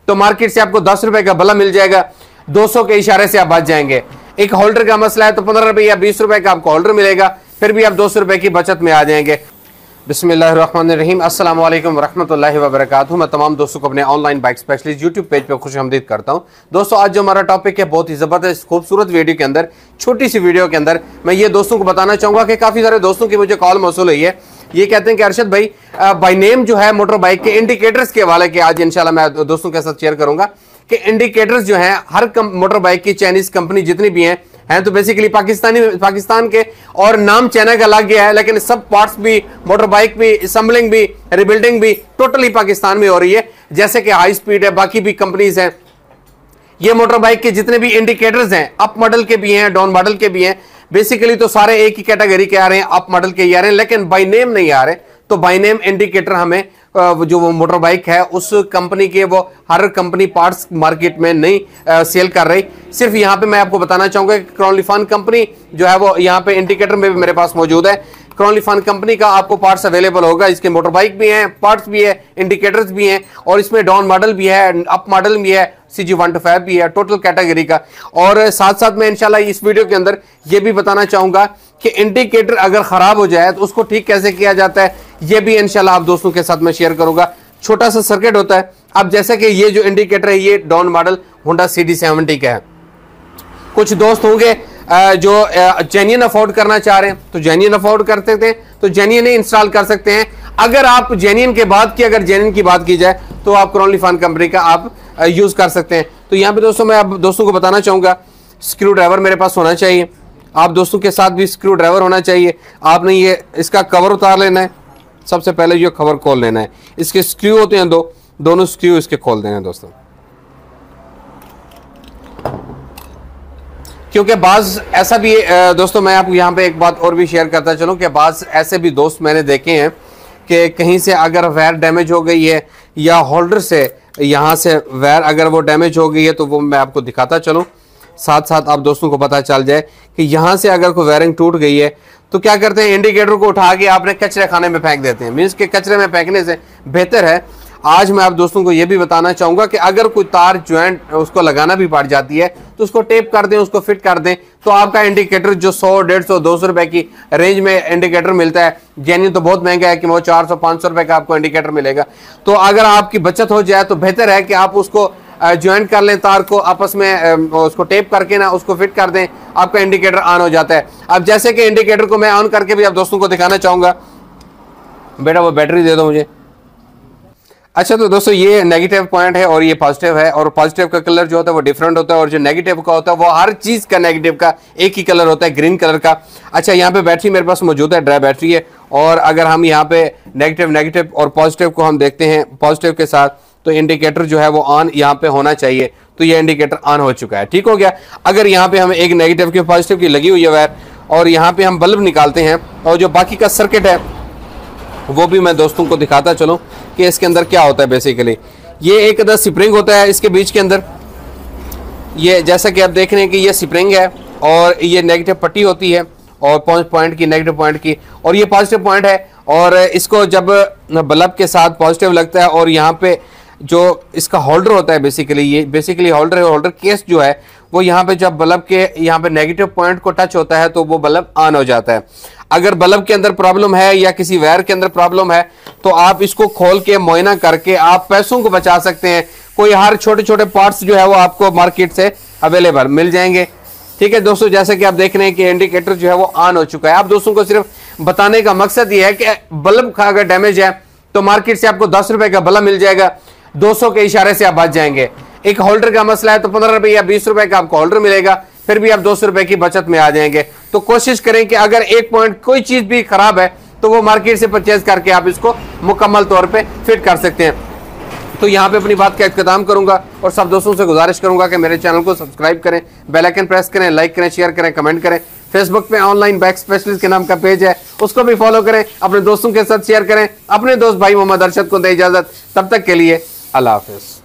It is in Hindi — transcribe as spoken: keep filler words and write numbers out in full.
तो मार्केट से आपको दस रुपए का भला मिल जाएगा, दो सौ के इशारे से आप बच जाएंगे। एक होल्डर का मसला है तो पंद्रह रुपए या बीस रुपए का आपको होल्डर मिलेगा, फिर भी आप दो सौ रुपए की बचत में आ जाएंगे। बिस्मिल्लाहिर्रहमानिर्रहीम, अस्सलाम वालेकुम वरहमतुल्लाहि वबरकातुहू। मैं तमाम दोस्तों को अपने online bike specialist YouTube page पे खुशामदीद करता हूं। दोस्तों, आज जो हमारा टॉपिक है बहुत ही ज़बरदस्त खूबसूरत वीडियो के अंदर, छोटी सी वीडियो के अंदर मैं ये दोस्तों को बताना चाहूँगा कि काफ़ी सारे दोस्तों की मुझे कॉल मौसूल हुई है। ये कहते हैं कि अरशद भाई बाई नेम जो है मोटर बाइक के इंडिकेटर्स के हवाले के आज इंशाल्लाह मैं दोस्तों के साथ शेयर करूंगा कि इंडिकेटर्स जो हैं हर मोटर बाइक की चाइनीज कंपनी जितनी भी हैं हैं तो बेसिकली पाकिस्तानी पाकिस्तान के और नाम चाइना का लग गया है, लेकिन सब पार्ट्स भी, मोटर बाइक भी, असम्बलिंग भी, रिबिल्डिंग भी टोटली पाकिस्तान में हो रही है। जैसे कि हाई स्पीड है, बाकी भी कंपनीज हैं। ये मोटर बाइक के जितने भी इंडिकेटर्स हैं, अप मॉडल के भी हैं, डाउन मॉडल के भी हैं, बेसिकली तो सारे एक ही कैटेगरी के आ रहे हैं, अप मॉडल के ही आ रहे हैं, लेकिन बाई नेम नहीं आ रहे। तो बाई नेम इंडिकेटर हमें जो वो मोटर बाइक है उस कंपनी के, वो हर कंपनी पार्ट्स मार्केट में नहीं आ, सेल कर रही। सिर्फ यहाँ पे मैं आपको बताना चाहूंगा कि क्रोनलीफान कंपनी जो है वो यहाँ पे इंडिकेटर में भी मेरे पास मौजूद है। क्रोनलीफान कंपनी का आपको पार्ट्स अवेलेबल होगा। इसके मोटर बाइक भी हैं, पार्ट्स भी है, इंडिकेटर्स भी हैं, और इसमें डाउन मॉडल भी है, अप मॉडल भी है, C G one two five भी है, टोटल कैटेगरी का। और साथ साथ मैं इंशाल्लाह इस वीडियो के अंदर ये भी बताना चाहूंगा कि इंडिकेटर अगर खराब हो जाए तो उसको ठीक कैसे किया जाता है, ये भी इंशाल्लाह आप दोस्तों के साथ मैं शेयर करूंगा। छोटा सा सर्किट होता है। अब जैसे कि ये जो इंडिकेटर है ये down model Honda C D seventy का है। कुछ दोस्त होंगे जो जेन्युइन अफोर्ड करना चाह रहे हैं तो जेन्युइन अफोर्ड करते थे तो जेन्युइन ही इंस्टॉल कर सकते हैं। अगर आप जेन्युइन के बाद की अगर जेन्युइन की बात की जाए तो आप क्रोनलीफान कंपनी का आप यूज कर सकते हैं। तो यहाँ पे दोस्तों मैं आप दोस्तों को बताना चाहूंगा, स्क्रू ड्राइवर मेरे पास होना चाहिए। आप दोस्तों के साथ भी स्क्रू ड्राइवर होना चाहिए। आपने ये इसका कवर उतार लेना है, सबसे पहले ये कवर खोल लेना है। इसके स्क्रू होते हैं दो, दोनों स्क्रू इसके खोल देना है दोस्तों, क्योंकि बाज ऐसा भी दोस्तों मैं आपको यहाँ पे एक बात और भी शेयर करता चलूँ कि बाज ऐसे भी दोस्त मैंने देखे हैं कि कहीं से अगर वायर डैमेज हो गई है या होल्डर से यहाँ से वायर अगर वो डैमेज हो गई है तो वो मैं आपको दिखाता चलूँ, साथ साथ आप दोस्तों को पता चल जाए कि यहाँ से अगर कोई वायरिंग टूट गई है तो क्या करते हैं, इंडिकेटर को उठा के आपने कचरे खाने में फेंक देते हैं। मीन्स के कचरे में फेंकने से बेहतर है। आज मैं आप दोस्तों को यह भी बताना चाहूंगा कि अगर कोई तार ज्वाइंट उसको लगाना भी पड़ जाती है तो उसको टेप कर दें, उसको फिट कर दें, तो आपका इंडिकेटर जो सौ डेढ़ सौ दो सौ रुपए की रेंज में इंडिकेटर मिलता है, जेन्युइन तो बहुत महंगा है कि वो चार सौ पाँच सौ रुपए का आपको इंडिकेटर मिलेगा। तो अगर आपकी बचत हो जाए तो बेहतर है कि आप उसको ज्वाइंट कर लें, तार को आपस में उसको टेप करके ना उसको फिट कर दें, आपका इंडिकेटर ऑन हो जाता है। अब जैसे कि इंडिकेटर को मैं ऑन करके भी आप दोस्तों को दिखाना चाहूंगा। बेटा वो बैटरी दे दो मुझे। अच्छा, तो दोस्तों ये नेगेटिव पॉइंट है और ये पॉजिटिव है, और पॉजिटिव का कलर जो होता है वो डिफरेंट होता है, और जो नेगेटिव का होता है वो हर चीज का नेगेटिव का एक ही कलर होता है, ग्रीन कलर का। अच्छा, यहाँ पे बैटरी मेरे पास मौजूद है, ड्राई बैटरी है। और अगर हम यहाँ पे नेगेटिव नेगेटिव और पॉजिटिव को हम देखते हैं पॉजिटिव के साथ, तो इंडिकेटर जो है वो ऑन यहाँ पे होना चाहिए। तो ये इंडिकेटर ऑन हो चुका है, ठीक हो गया। अगर यहाँ पे हमें एक नेगेटिव की पॉजिटिव की लगी हुई है वायर, और यहाँ पे हम बल्ब निकालते हैं, और जो बाकी का सर्किट है वो भी मैं दोस्तों को दिखाता चलूँ कि इसके अंदर क्या होता है। बेसिकली ये एक अदर स्प्रिंग होता है इसके बीच के अंदर, ये जैसा कि आप देख रहे हैं कि ये स्प्रिंग है और ये नेगेटिव पट्टी होती है, और पॉइंट की नेगेटिव पॉइंट की, और ये पॉजिटिव पॉइंट है। और इसको जब बल्ब के साथ पॉजिटिव लगता है, और यहाँ पे जो इसका होल्डर होता है, बेसिकली ये बेसिकली होल्डर है, होल्डर केस जो है वो यहाँ पे जब बल्ब के यहाँ पे नेगेटिव पॉइंट को टच होता है तो वो बल्ब ऑन हो जाता है। अगर बल्ब के अंदर प्रॉब्लम है या किसी वायर के अंदर प्रॉब्लम है तो आप इसको खोल के मुआयना करके आप पैसों को बचा सकते हैं। कोई हर छोटे छोटे पार्ट्स जो है वो आपको मार्केट से अवेलेबल मिल जाएंगे, ठीक है दोस्तों। जैसे कि आप देख रहे हैं कि इंडिकेटर जो है वो ऑन हो चुका है। आप दोस्तों को सिर्फ बताने का मकसद ये है कि बल्ब का अगर डैमेज है तो मार्केट से आपको दस रुपए का भला मिल जाएगा, दो सौ के इशारे से आप बच जाएंगे। एक होल्डर का मसला है तो पंद्रह रुपए या बीस रुपए का आपको होल्डर मिलेगा, फिर भी आप दो सौ रुपए की बचत में आ जाएंगे। तो कोशिश करें कि अगर एक पॉइंट कोई चीज भी खराब है तो वो मार्केट से परचेज करके आप इसको मुकम्मल तौर पे फिट कर सकते हैं। तो यहाँ पे अपनी बात का इख्तिताम करूंगा और सब दोस्तों से गुजारिश करूंगा कि मेरे चैनल को सब्सक्राइब करें, बेल आइकन प्रेस करें, लाइक करें, शेयर करें, कमेंट करें। फेसबुक पे ऑनलाइन बाइक स्पेशलिस्ट के नाम का पेज है, उसको भी फॉलो करें, अपने दोस्तों के साथ शेयर करें। अपने दोस्त भाई मोहम्मद अरशद को दें इजाजत, तब तक के लिए अल्लाह हाफिज।